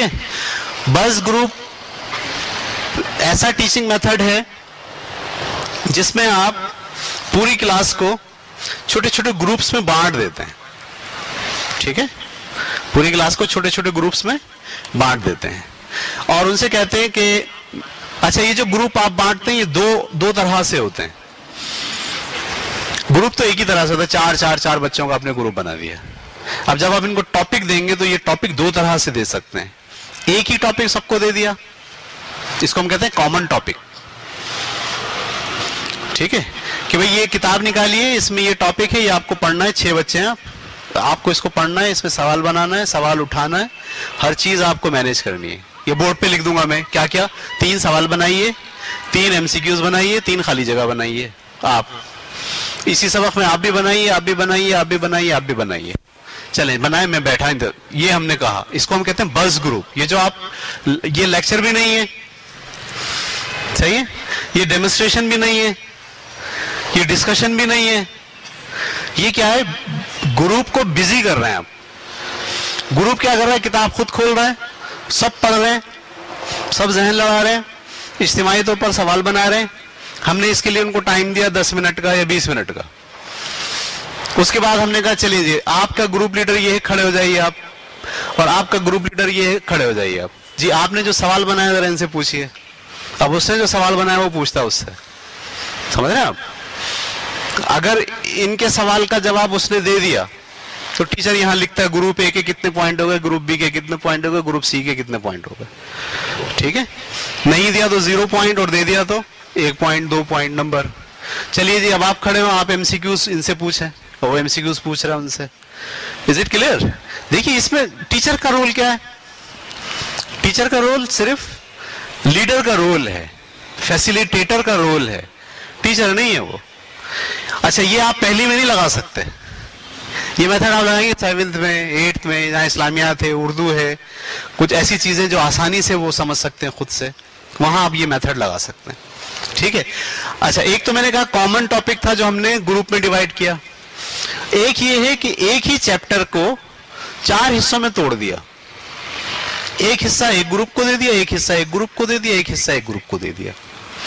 है। Buzz group ऐसा teaching method है जिसमें आप पूरी क्लास को छोटे छोटे ग्रुप्स में बांट देते हैं। ठीक है, पूरी क्लास को छोटे छोटे ग्रुप्स में बांट देते हैं और उनसे कहते हैं कि अच्छा, ये जो ग्रुप आप बांटते हैं ये दो तरह से होते हैं। ग्रुप तो एक ही तरह से होता है, चार बच्चों का आपने ग्रुप बना दिया। अब जब आप इनको टॉपिक देंगे तो ये टॉपिक दो तरह से दे सकते हैं। एक ही टॉपिक सबको दे दिया, इसको हम कहते हैं कॉमन टॉपिक। ठीक है, कि भाई ये किताब निकालिए, इसमें ये टॉपिक है, ये आपको पढ़ना है, 6 बच्चे हैं आपको इसको पढ़ना है, इसमें सवाल बनाना है, सवाल उठाना है, हर चीज आपको मैनेज करनी है। ये बोर्ड पे लिख दूंगा मैं, क्या क्या, 3 सवाल बनाइए, 3 MCQs बनाइए, 3 खाली जगह बनाइए। आप इसी सबक में आप भी बनाइए, आप भी बनाइए, आप भी बनाइए, आप भी बनाइए। चलें बनाए, मैं बैठा इधर। ये हमने कहा, इसको हम कहते हैं बज़ ग्रुप। ये जो आप, ये लेक्चर भी नहीं है, सही है, ये डेमोन्स्ट्रेशन भी नहीं है, ये डिस्कशन भी नहीं है, ये क्या है, ग्रुप को बिजी कर रहे हैं आप। ग्रुप क्या कर रहा है, किताब खुद खोल रहा है, सब पढ़ रहे हैं, सब जहन लड़ा रहे हैं, इज्तिमाई तौर पर सवाल बना रहे हैं। हमने इसके लिए उनको टाइम दिया 10 मिनट का या 20 मिनट का। उसके बाद हमने कहा चलिए जी, आपका ग्रुप लीडर ये है, खड़े हो जाइए आप, और आपका ग्रुप लीडर ये है, खड़े हो जाइए आप। जी आपने जो सवाल बनाया जरा इनसे पूछिए। अब उसने जो सवाल बनाया वो पूछता है उससे, समझ रहे हैं आप। अगर इनके सवाल का जवाब उसने दे दिया तो टीचर यहां लिखता है ग्रुप ए के कितने पॉइंट हो गए, ग्रुप बी के कितने पॉइंट हो गए, ग्रुप सी के कितने पॉइंट हो गए। ठीक है, नहीं दिया तो 0 पॉइंट और दे दिया तो 1 पॉइंट 2 पॉइंट नंबर। चलिए जी, अब आप खड़े हो, आप MCQs इनसे पूछें, वो MCQs पूछ रहा है उनसे। Is it clear? देखिए इसमें टीचर का रोल क्या है। टीचर का रोल सिर्फ लीडर का रोल है, फैसिलिटेटर का रोल है, टीचर नहीं है वो। अच्छा, ये आप पहली में नहीं लगा सकते, ये मेथड आप लगाएंगे 7th में 8th में, जहाँ इस्लामियात है, उर्दू है, कुछ ऐसी चीजें जो आसानी से वो समझ सकते हैं खुद से, वहां आप ये मेथड लगा सकते हैं। ठीक है, अच्छा, एक तो मैंने कहा कॉमन टॉपिक था जो हमने ग्रुप में डिवाइड किया। एक ये है कि एक ही चैप्टर को 4 हिस्सों में तोड़ दिया। एक हिस्सा एक ग्रुप को दे दिया, एक हिस्सा एक ग्रुप को दे दिया, एक हिस्सा एक ग्रुप को दे दिया,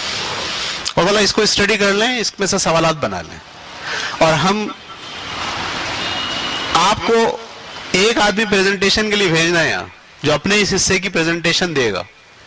और बोला इसको स्टडी कर लें, इसमें से सवालात बना लें। और हम आपको एक आदमी प्रेजेंटेशन के लिए भेजना है यहाँ, जो अपने इस हिस्से की प्रेजेंटेशन देगा।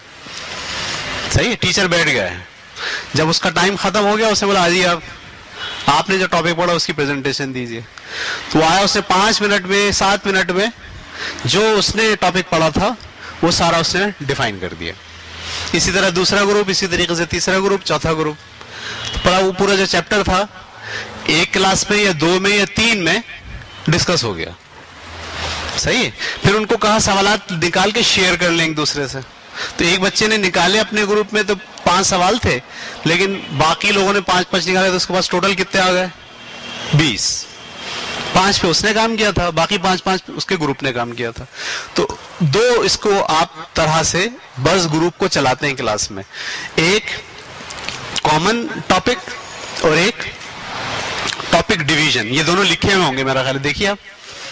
सही है, टीचर बैठ गया है, जब उसका टाइम खत्म हो गया उसने बोला आइए आप, आपने जो टॉपिक पढ़ा उसकी प्रेजेंटेशन दीजिए। तो आया, उसने 5 मिनट में 7 मिनट में जो उसने टॉपिक पढ़ा था वो सारा उसने डिफाइन कर दिया। इसी तरह दूसरा ग्रुप, इसी तरीके से तीसरा ग्रुप, चौथा ग्रुप। तो पढ़ा, वो पूरा जो चैप्टर था एक क्लास में या 2 में या 3 में डिस्कस हो गया। सही है, फिर उनको कहा सवालात निकाल के शेयर कर लें एक दूसरे से। तो एक बच्चे ने निकाले अपने ग्रुप में, तो 5 सवाल थे, लेकिन बाकी लोगों ने 5-5 निकाले, तो उसके पास टोटल कितने आ गए, 20। 5 पे उसने काम किया था, बाकी 5 उसके ग्रुप ने काम किया था। तो 2 इसको आप तरह से बस ग्रुप को चलाते हैं क्लास में, एक कॉमन टॉपिक और एक टॉपिक डिवीजन। ये दोनों लिखे हुए होंगे मेरा ख्याल, देखिए आप,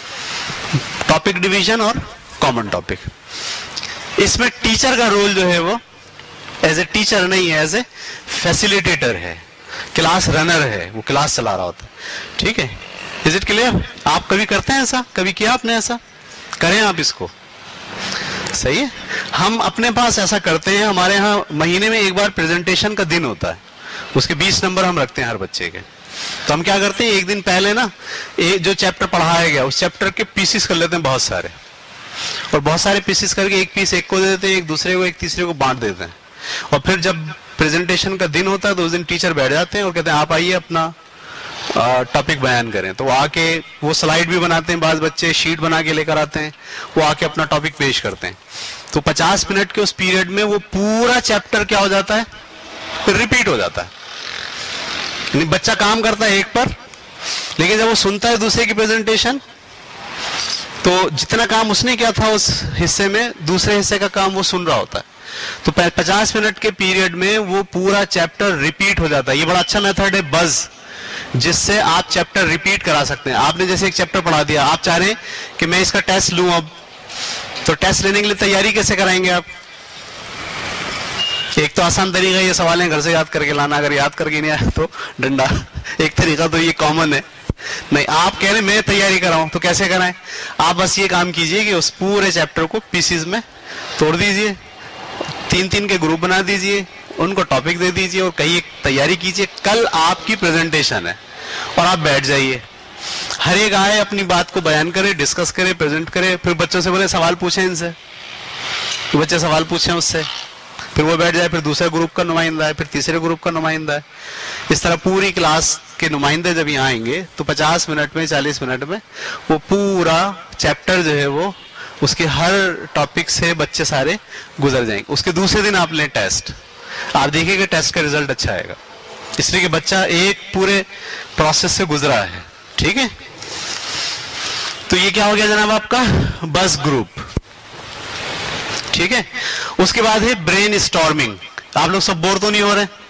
टॉपिक डिवीजन और कॉमन टॉपिक। इसमें टीचर का रोल जो है वो एज ए टीचर नहीं है, एज ए फैसिलिटेटर है, क्लास रनर है, वो क्लास चला रहा होता है। ठीक है, इज इट क्लियर? आप कभी करते हैं ऐसा, कभी किया आपने ऐसा? करें आप इसको, सही है। हम अपने पास ऐसा करते हैं, हमारे यहाँ महीने में एक बार प्रेजेंटेशन का दिन होता है, उसके 20 नंबर हम रखते हैं हर बच्चे के। तो हम क्या करते हैं, एक दिन पहले ना जो चैप्टर पढ़ाया गया उस चैप्टर के पीसेस कर लेते हैं बहुत सारे, और बहुत सारे पीसेस करके एक पीस एक को दे देते हैं, एक दूसरे को, एक तीसरे को बांट देते हैं। और फिर जब प्रेजेंटेशन का दिन होता है तो उस दिन टीचर बैठ जाते हैं और कहते हैं आप आइए अपना टॉपिक बयान करें। तो वो आके वो स्लाइड भी बनाते हैं, बाज़ बच्चे शीट बना के लेकर आते हैं, वो आके अपना टॉपिक पेश करते हैं। तो 50 मिनट के उस पीरियड में वो पूरा चैप्टर क्या हो जाता है, रिपीट हो जाता है। बच्चा काम करता है एक पर, लेकिन जब वो सुनता है दूसरे की प्रेजेंटेशन, तो जितना काम उसने किया था उस हिस्से में, दूसरे हिस्से का काम वो सुन रहा होता है। तो 50 मिनट के पीरियड में वो पूरा चैप्टर रिपीट हो जाता है। ये बड़ा अच्छा मेथड है बज़, जिससे आप चैप्टर रिपीट करा सकते हैं। आपने जैसे एक चैप्टर पढ़ा दिया, आप चाह रहे हैं कि मैं इसका टेस्ट लूं अब, तो टेस्ट लेने के लिए तैयारी कैसे कराएंगे आप? एक तो आसान तरीका ये सवाल है घर से याद करके लाना, अगर याद करके नहीं आया तो डंडा। एक तरीका तो ये कॉमन है। नहीं, आप कह रहे मैं तैयारी कराऊं तो कैसे कराएं? आप बस ये काम कीजिए कि उस पूरे चैप्टर को पीसीज में तोड़ दीजिए, 3-3 के ग्रुप बना दीजिए, उनको टॉपिक दे दीजिए और कहिए तैयारी कीजिए, कल आपकी प्रेजेंटेशन है, और आप बैठ जाइए। हर एक आए अपनी बात को बयान करे, डिस्कस करे, प्रेजेंट करे, फिर बच्चों से बोले सवाल पूछें इनसे, तो बच्चे सवाल पूछें उससे, फिर वो बैठ जाए, फिर दूसरे ग्रुप का नुमाइंदा है, फिर तीसरे ग्रुप का नुमाइंदा है। इस तरह पूरी क्लास के नुमाइंदे जब यहाँ आएंगे तो 50 मिनट में, 40 मिनट में वो पूरा चैप्टर जो है वो उसके हर टॉपिक से बच्चे सारे गुजर जाएंगे। उसके दूसरे दिन आप लें टेस्ट, आप देखिएगा टेस्ट का रिजल्ट अच्छा आएगा, इसलिए कि बच्चा एक पूरे प्रोसेस से गुजरा है। ठीक है, तो ये क्या हो गया जनाब आपका बस ग्रुप। ठीक है, उसके बाद है ब्रेन स्टॉर्मिंग। आप लोग सब बोर तो नहीं हो रहे?